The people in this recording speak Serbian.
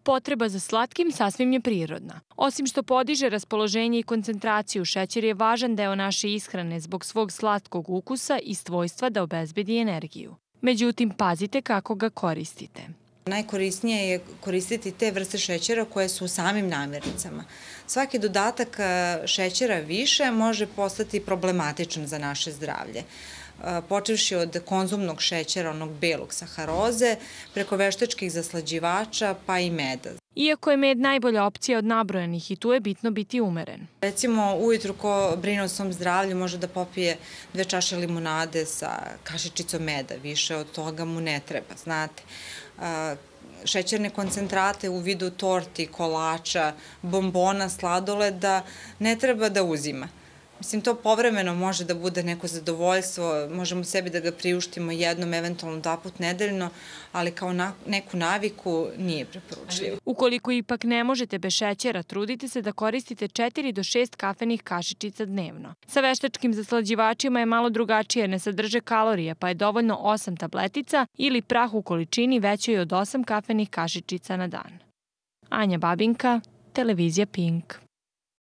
Potreba za slatkim sasvim je prirodna. Osim što podiže raspoloženje i koncentraciju, šećer je važan deo naše ishrane zbog svog slatkog ukusa i svojstva da obezbedi energiju. Međutim, pazite kako ga koristite. Najkorisnije je koristiti te vrste šećera koje su u samim namirnicama. Svaki dodatak šećera više može postati problematičan za naše zdravlje. Počevši od konzumnog šećera, onog belog saharoze, preko veštačkih zaslađivača pa i meda. Iako je med najbolja opcija od nabrojanih i tu je bitno biti umeren. Recimo, ujutru ko brine o svom zdravlju može da popije 2 čaše limunade sa kašičicom meda, više od toga mu ne treba, znate. Šećerne koncentrate u vidu torti, kolača, bombona, sladoleda ne treba da uzima. Mislim, to povremeno može da bude neko zadovoljstvo, možemo sebi da ga priuštimo jednom, eventualno 2 puta nedeljno, ali kao neku naviku nije preporučljivo. Ukoliko ipak ne možete bez šećera, trudite se da koristite 4 do 6 kafenih kašičica dnevno. Sa veštačkim zaslađivačima je malo drugačije, ne sadrže kalorije, pa je dovoljno 8 tabletica ili prah u količini većoj od 8 kafenih kašičica na dan. Anja Babinka, televizija Pink.